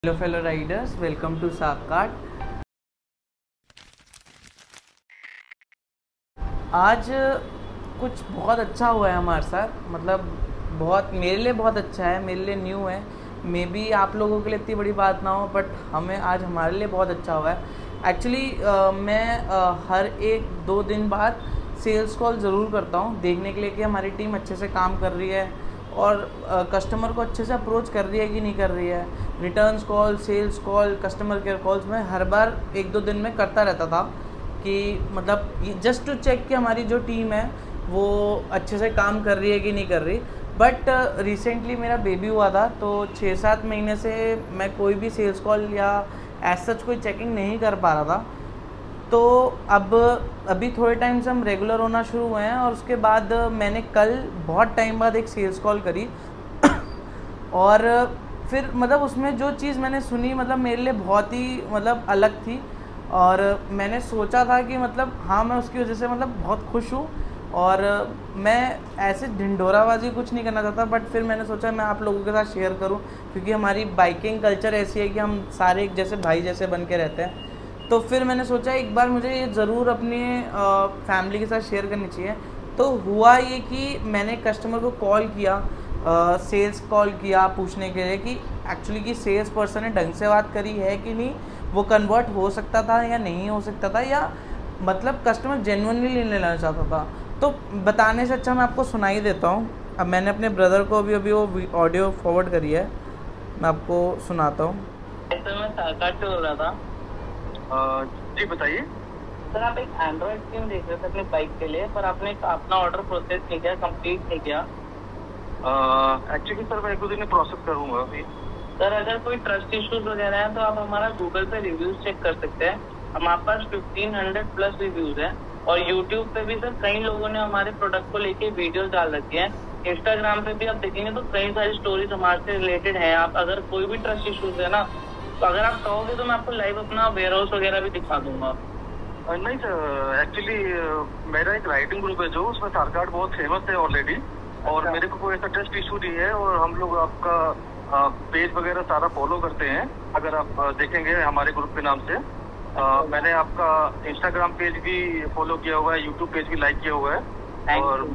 Hello fellow riders, welcome to साकाट। आज कुछ बहुत अच्छा हुआ है हमारे साथ, मतलब बहुत मेरे लिए बहुत अच्छा है, मेरे लिए न्यू है। मे बी आप लोगों के लिए इतनी बड़ी बात ना हो, बट हमें आज हमारे लिए बहुत अच्छा हुआ है। एक्चुअली मैं हर एक दो दिन बाद सेल्स कॉल ज़रूर करता हूँ देखने के लिए कि हमारी टीम अच्छे से काम कर रही है और कस्टमर को अच्छे से अप्रोच कर रही है कि नहीं कर रही है। Returns call, sales call, customer care calls मैं हर बार एक दो दिन में करता रहता था कि मतलब जस्ट टू चेक कि हमारी जो टीम है वो अच्छे से काम कर रही है कि नहीं कर रही। बट रिसेंटली मेरा बेबी हुआ था, तो 6-7 महीने से मैं कोई भी सेल्स कॉल या एज सच कोई चेकिंग नहीं कर पा रहा था। तो अब अभी थोड़े टाइम से हम रेगुलर होना शुरू हुए हैं और उसके बाद मैंने कल बहुत टाइम बाद एक सेल्स कॉल करी और फिर मतलब उसमें जो चीज़ मैंने सुनी मतलब मेरे लिए बहुत ही मतलब अलग थी। और मैंने सोचा था कि मतलब हाँ, मैं उसकी वजह से मतलब बहुत खुश हूँ और मैं ऐसे ढिंढोराबाजी कुछ नहीं करना चाहता। बट फिर मैंने सोचा मैं आप लोगों के साथ शेयर करूँ, क्योंकि हमारी बाइकिंग कल्चर ऐसी है कि हम सारे एक जैसे भाई जैसे बन के रहते हैं। तो फिर मैंने सोचा एक बार मुझे ये ज़रूर अपनी फैमिली के साथ शेयर करनी चाहिए। तो हुआ ये कि मैंने कस्टमर को कॉल किया, सेल्स कॉल किया पूछने के लिए कि एक्चुअली कि सेल्स पर्सन ने ढंग से बात करी है कि नहीं, वो कन्वर्ट हो सकता था या नहीं हो सकता था, या मतलब कस्टमर जेन्युइनली लेना चाहता था। तो बताने से अच्छा मैं आपको सुनाई देता हूँ। अब मैंने अपने ब्रदर को अभी वो ऑडियो फॉरवर्ड करी है, मैं आपको सुनाता हूँ। तो मैं साकाट से बोल रहा था। जी बताइए। सर, आप एक एंड्रॉइड स्क्रीन देख रहे थे अपनी बाइक के लिए, पर आपने अपना ऑर्डर प्रोसेस नहीं किया, कंप्लीट नहीं किया। एक्चुअली सर मैं एक दो दिन में प्रोसेस करूँगा अभी। सर, अगर कोई ट्रस्ट इश्यूज वगैरह है तो आप हमारा गूगल पे रिव्यूज चेक कर सकते हैं। हमारे पास 1500 प्लस रिव्यूज हैं और यूट्यूब पे भी सर कई लोगों ने हमारे प्रोडक्ट को लेके वीडियोस डाल रखी हैं। इंस्टाग्राम पे भी आप देखेंगे तो कई सारी स्टोरीज हमारे से रिलेटेड हैं। आप अगर कोई भी ट्रस्ट इश्यूज है ना, तो अगर आप कहोगे तो मैं आपको लाइव अपना वेयर हाउस वगैरह भी दिखा दूंगा। नहीं सर, एक्चुअली मेरा एक राइटिंग ग्रुप है जो उसमें सारकाट बहुत फेमस है ऑलरेडी। और मेरे को कोई ऐसा ट्रस्ट इशू नहीं है और हम लोग आपका पेज वगैरह सारा फॉलो करते हैं। अगर आप देखेंगे हमारे ग्रुप के नाम से मैंने आपका इंस्टाग्राम पेज भी फॉलो किया हुआ है, यूट्यूब पेज भी लाइक किया हुआ है।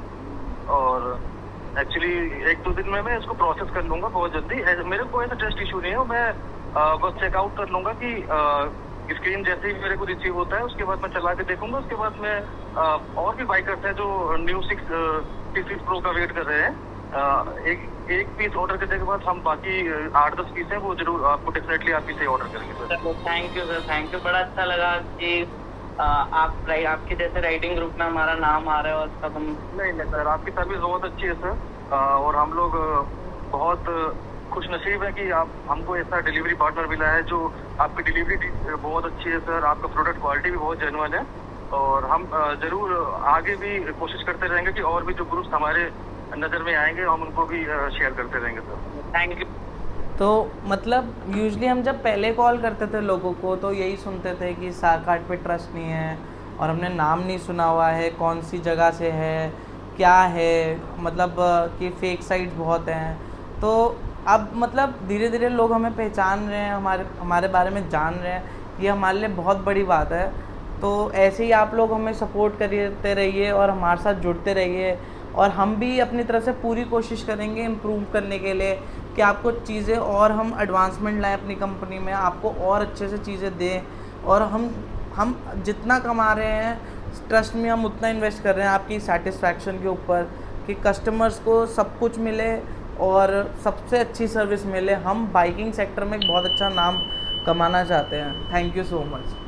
और एक्चुअली एक दो दिन में मैं इसको प्रोसेस कर लूँगा बहुत जल्दी। मेरे को ऐसा ट्रस्ट इशू नहीं है, मैं बस चेकआउट कर लूँगा कि स्क्रीन जैसे ही मेरे को रिसीव होता है उसके बाद मैं चला के देखूंगा। उसके बाद मैं और भी बाइकर्स हैं जो न्यू 6 प्रो का वेट कर रहे हैं। एक पीस ऑर्डर करने के बाद हम बाकी 8-10 पीस हैं वो जरूर आपको डेफिनेटली आप से ऑर्डर करेंगे sir. Thank you sir, thank you. बड़ा अच्छा लगा कि आपके जैसे राइटिंग ग्रुप में हमारा नाम आ रहा है और सब हम। नहीं सर, आपकी सर्विस बहुत अच्छी है सर। और हम लोग बहुत खुश नसीब है कि आप हमको ऐसा डिलीवरी पार्टनर मिला है जो आपकी डिलीवरी बहुत अच्छी है सर। आपका प्रोडक्ट क्वालिटी भी बहुत जेन्युइन है और हम जरूर आगे भी कोशिश करते रहेंगे कि और भी जो ग्रुप्स हमारे नज़र में आएंगे हम उनको भी शेयर करते रहेंगे सर। Thank you. तो मतलब यूजुअली हम जब पहले कॉल करते थे लोगों को तो यही सुनते थे कि साकाट पे ट्रस्ट नहीं है और हमने नाम नहीं सुना हुआ है, कौन सी जगह से है, क्या है, मतलब कि फेक साइट्स बहुत हैं। तो अब मतलब धीरे धीरे लोग हमें पहचान रहे हैं, हमारे बारे में जान रहे हैं, ये हमारे लिए बहुत बड़ी बात है। तो ऐसे ही आप लोग हमें सपोर्ट करते रहिए और हमारे साथ जुड़ते रहिए और हम भी अपनी तरफ से पूरी कोशिश करेंगे इम्प्रूव करने के लिए कि आपको चीज़ें और हम एडवांसमेंट लाएँ अपनी कंपनी में, आपको और अच्छे से चीज़ें दें। और हम जितना कमा रहे हैं ट्रस्ट में हम उतना इन्वेस्ट कर रहे हैं आपकी सेटिस्फैक्शन के ऊपर कि कस्टमर्स को सब कुछ मिले और सबसे अच्छी सर्विस मिले। हम बाइकिंग सेक्टर में एक बहुत अच्छा नाम कमाना चाहते हैं। Thank you so much.